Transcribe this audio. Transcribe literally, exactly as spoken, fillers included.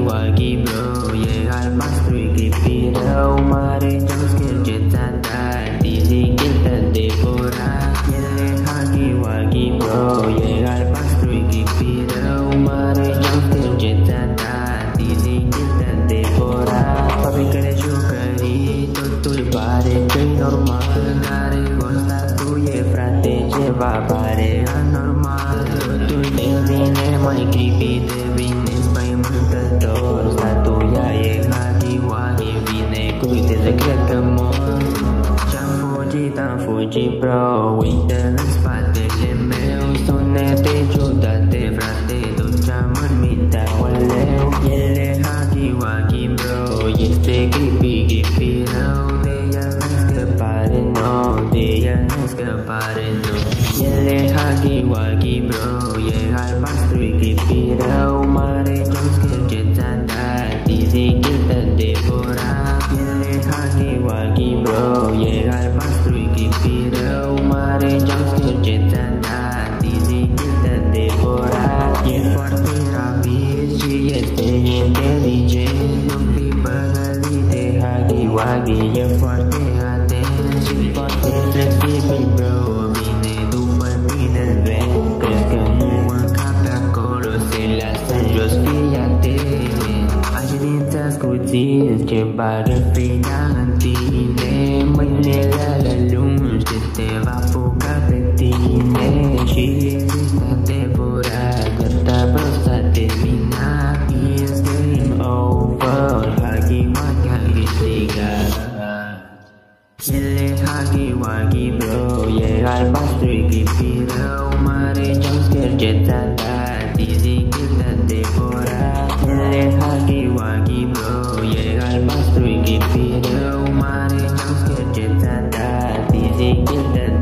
wagi bro, yeah I must keep it out. Mare jump scare jetanda, dizzy kita devora. Yeah hagi wagi bro, yeah I must keep it out. Mare jump scare jetanda, dizzy kita devora. Papi kare shukari, tutto il pare che normal. Dare costa tu ye frate che va pare anormal. Tutto il devine mai creepy devine spy mental door. Satu ya ye hagi wagi vine kuite secret amor. Jam Fuji tan Fuji bro, winter spate le meu. Sonete giudate frate tu jaman minta waleu. Yele hagi wagi bro, este creepy creepy now. Deya escapare no, deya escapare no. Yele hagi wagi bro, yeah I must keep it out. Mare jump scare jetanda, dizzy kita devora. Yele hagi wagi bro, yeah I must keep it out. Mare jump scare jetanda, dizzy kita devora. Yeah forte rapi, she is intelligent. Don't be bagalite hagi wagi, yeah forte ate. She forte flexible bro, vine tu patina ven. Crescamos a cada coro, se las anjos fíjate. Agilitas cutis, que para finantine. Mañana la luz, que te va a poca petine. She is temporada, gata prosa termina. It's game over, hagi wagi tiga. Yele hagi wagi bro, yeah I must keep it out. Mare jump scare jetanda, dizzy kita devora. Yele hagi wagi bro, yeah I must keep it out. Mare jump scare jetanda, dizzy kita